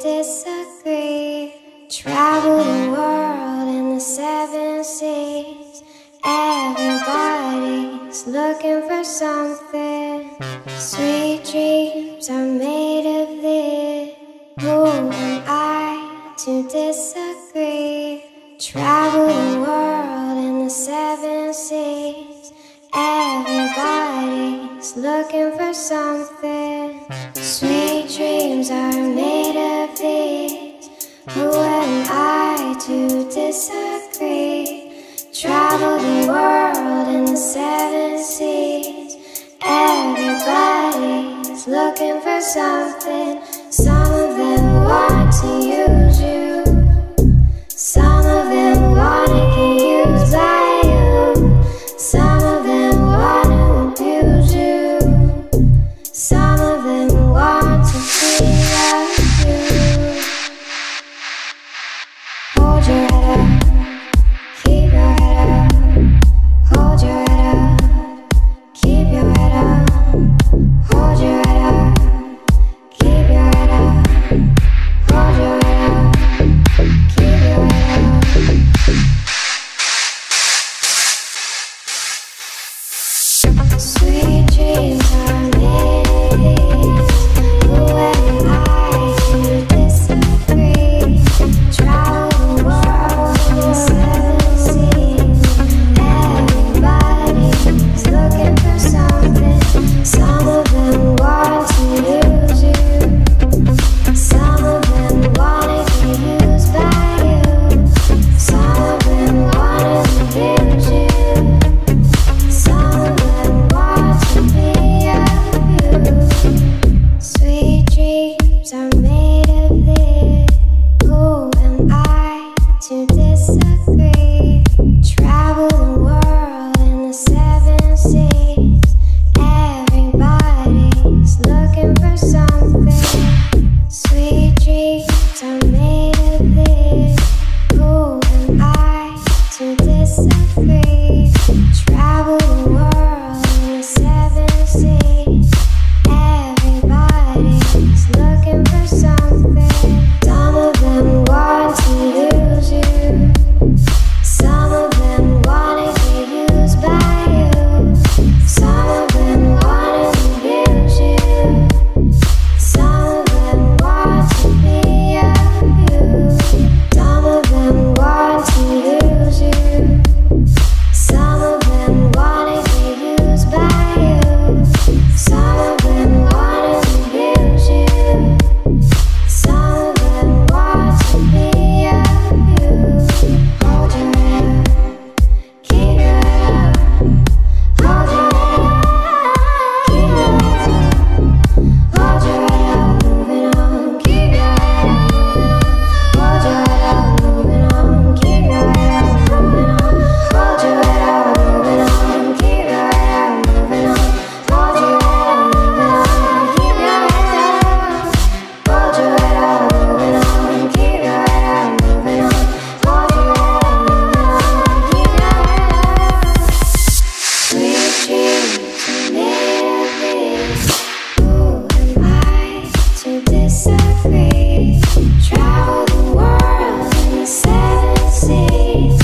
disagree. Travel the world in the 7 seas. Everybody's looking for something. Sweet dreams are made of this. Who am I to disagree? Travel the world in the 7 seas. Everybody's looking for something. Sweet dreams are made of these. Who am I to disagree? Travel the world in the 7 seas. Everybody's looking for something. Some of them want to use you. Some of them want to get used by you. Some of them want to abuse you. Some of them want to feel like you. Hold your head up, keep your head up. Hold your head up, keep your head up. Hold your head up, keep your head up. Hold your head up, keep your head up. Sweet dreams are made of these. Who am I to disagree? Travel the world in the 7 seas. Everybody's looking for something. Some of them want to use you. Some of them want to get used by you. Some of them want to abuse you. Some of them want to be of you. Sweet dreams are made of this. Who am I to disagree? Travel the world in the 7 seas. Everybody's looking for something. Sweet dreams are made of this. Who am I to disagree? Travel the world in the 7 seas. Everybody's looking for something. Some of them want to use you. Some of them want to get used by you. Some of them want to abuse you. Some of them want to be of you. Some of them want to use you. Some of them want to get used by you. Some of them want to abuse you. Some of them want to be of you. Hold your head up, keep your head up. Hold your head up, keep your head up. Hold your head up, moving on, keep your head up, moving on. Hold your head up, moving on, keep your head up, moving on. Hold your head up, moving on, keep your head up, moving on. Hold your head up, moving on, keep your head up. Hold your head up, moving on, keep your head up, moving on. Hold your head up, moving on, keep your head up. Sweet dreams are made of these. Who am I to disagree? Travel the world in the 7 seas.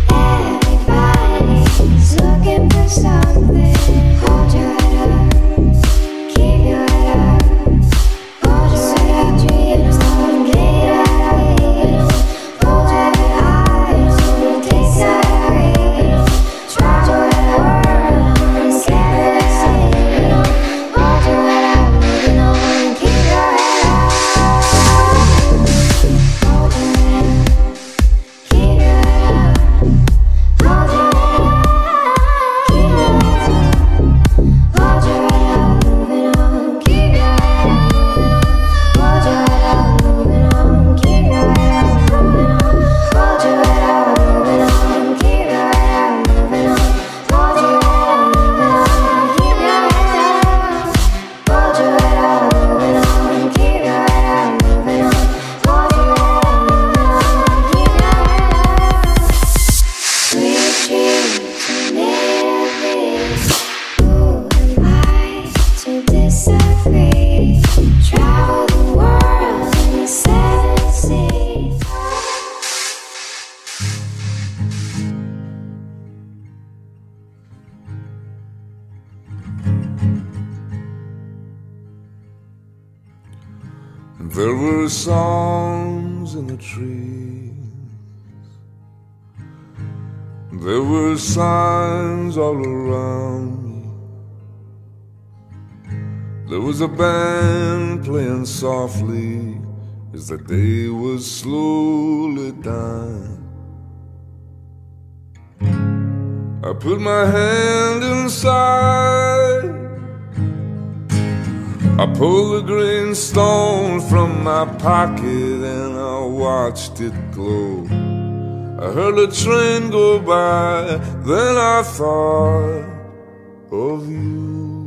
Everybody's looking for something. Hold your head up, keep your head up. Hold your head up, dreams are made of these. Hold your head high, don't disagree. Travel the world in the 7 seas. Hold your head up, moving on, keep your head up. Hold your head up, keep your head up. Hold your head up, keep your head up. Hold your head up, moving on, keep your head up, moving on. Hold your head up, moving on, keep your head up, moving on. Hold your head up, moving on, keep your head up, moving on. Hold your head up, moving on, keep your head up. Hold your head up, moving on, keep your head up, moving on. Hold your head up, moving on, keep your head up. Sweet dreams are made of these. Who am I to disagree? Travel the world in the 7 There were songs in the trees. There were signs all around me. There was a band playing softly as the day was slowly dying. I put my hand inside. I pulled the green stone from my pocket and I watched it glow. I heard a train go by, then I thought of you.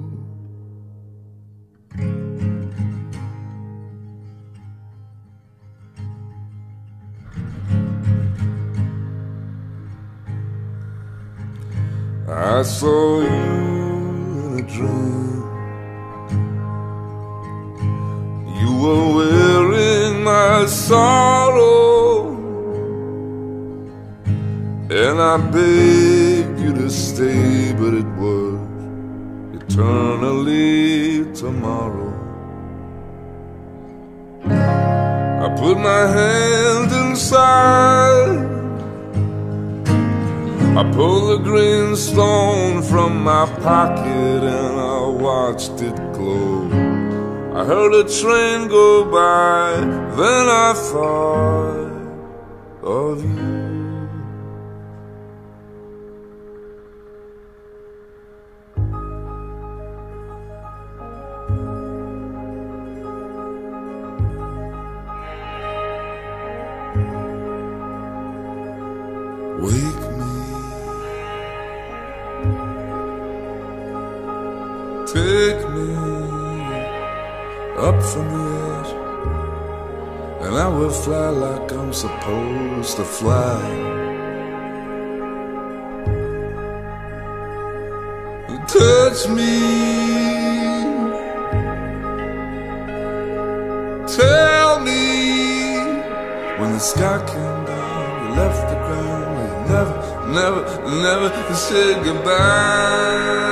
I saw you in a dream. You were wearing my sorrow, and I begged you to stay, but it was eternally tomorrow. I put my hand inside. I pulled the green stone from my pocket and I watched it glow. I heard a train go by, then I thought of you. Wake me, take me up from the edge, and I will fly like I'm supposed to fly. Touch me, tell me when the sky came down, you left the ground. Never said goodbye.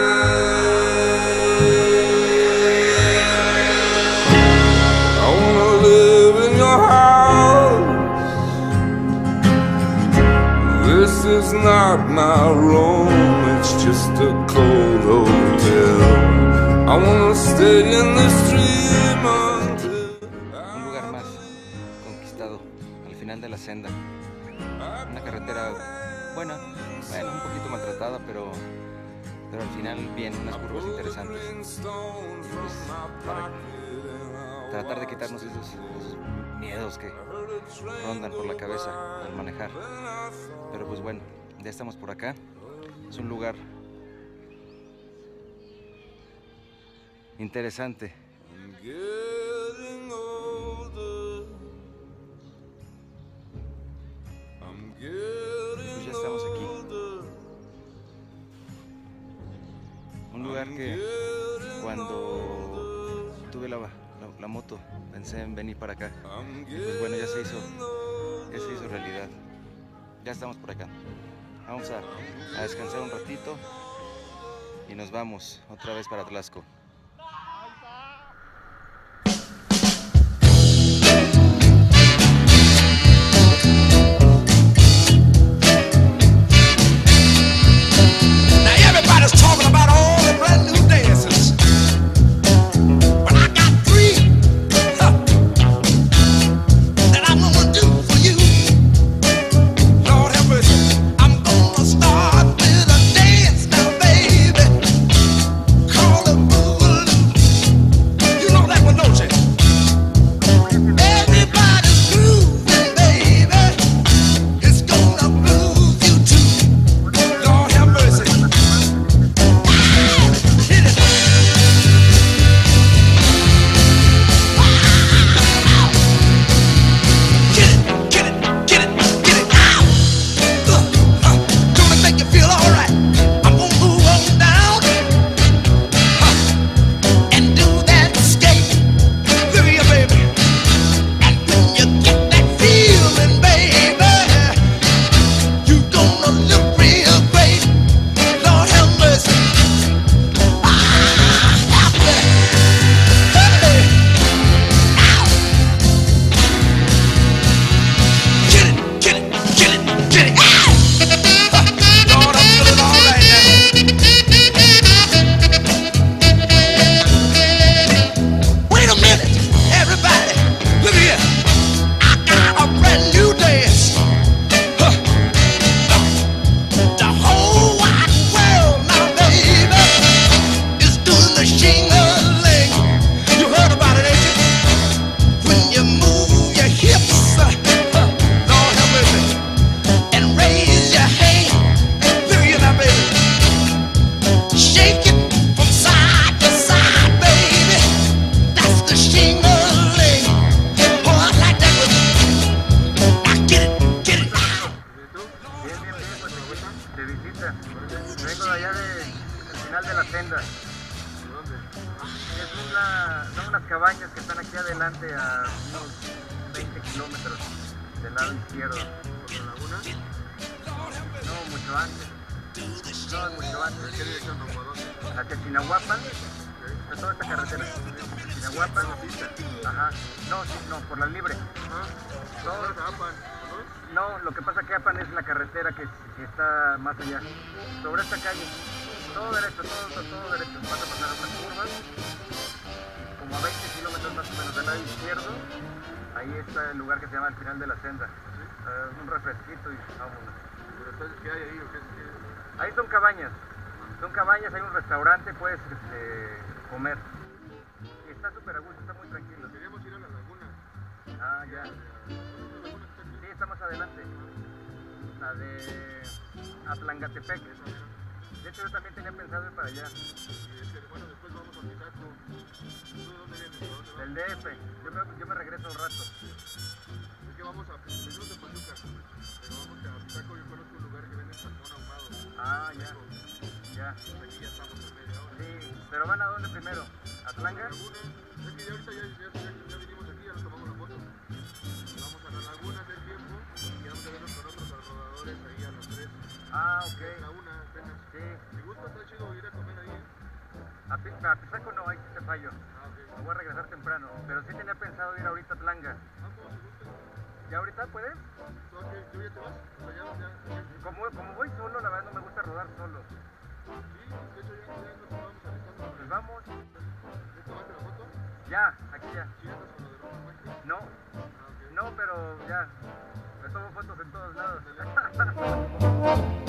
I wanna live in your house. This is not my room, it's just a cold hotel. I wanna stay in this dream until Un lugar más conquistado al final de la senda. Una carretera buena, un poquito maltratada, pero al final bien, unas curvas interesantes. Pues, para tratar de quitarnos esos miedos que rondan por la cabeza al manejar. Pero pues bueno, ya estamos por acá. Es un lugar interesante. Pues ya estamos aquí. Un lugar que cuando tuve la moto pensé en venir para acá. Y pues bueno, ya se hizo realidad. Ya estamos por acá. Vamos a descansar un ratito y nos vamos otra vez para Tlaxco. Call the cabañas que están aquí adelante a unos 20 kilómetros del lado izquierdo. ¿Por la laguna? No, mucho antes. No, mucho antes. ¿En qué dirección, no? ¿Por dónde? Hacia Chinahuapan, de toda esta carretera. Chinahuapan, ajá. No, sí, no, por la libre. ¿Dónde está Apan? No, lo que pasa que Apan es la carretera que está más allá. Sobre esta calle. Todo derecho, todo derecho. Vas a pasar unas curvas, como a 20 kilómetros más o menos del lado izquierdo. Ahí está el lugar que se llama el final de la senda. Un refresquito y vámonos. ¿Pero entonces qué hay ahí o qué? Ahí son cabañas. Son cabañas, hay un restaurante, puedes comer. Y está súper a gusto, está muy tranquilo. Queríamos ir a la laguna. Ah, ya. ¿La laguna está aquí? Sí, está más adelante. La de Atlangatepec. De hecho, yo también tenía pensado ir para allá. Y es que, bueno, después vamos a Pisaco. ¿Tú de dónde vienes? ¿De dónde vas? Del DF. Yo me regreso un rato. Es que vamos a venimos de Pachuca, pero vamos a Pisaco. Yo conozco un lugar que vende salmón ahumado. Ah, ya. Ya. Aquí ya estamos en media hora. Sí, pero ¿van a dónde primero? ¿A Atlanga? La laguna, es que ya ahorita ya vinimos aquí, ya nos tomamos la foto. Vamos a la laguna hace tiempo y vamos a vernos con otros rodadores ahí a las 3. Ah, ok. La una apenas. Sí. Si gusta, está chido ir a comer ahí. A Pisaco no, ahí sí te fallo. Ah, ok. Me voy a regresar temprano. Pero sí tenía pensado ir ahorita a Atlanga. Ah, como si gusta. ¿Ya ahorita puedes? ¿Tú ya te vas? O sea, ya. Como voy solo, la verdad no me gusta rodar solo. Sí, de hecho ya nos vamos alistando. Pues vamos. ¿Ya tomaste la foto? Ya, aquí ya. ¿Sí andas con lo de ropa mágica? No, Ah, ok. no, pero ya. Me tomo fotos en todos lados.